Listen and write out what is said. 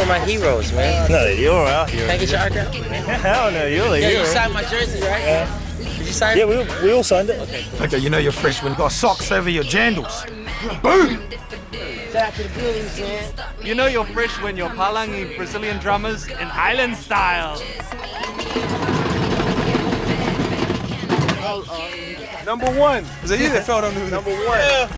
my heroes, man. No, you're our hero. Can I get your autograph? Hell no, you're the Yeah, hero. you signed my jersey, right? Did you sign it? Yeah, we all signed it. Okay, cool. Okay, you know you're fresh when you got socks over your jandals. Boom! Shout out to the Billies, man. You know you're fresh when you're palangi Brazilian drummers in Highland style. Number one. Is it you that fell on the number one? Yeah.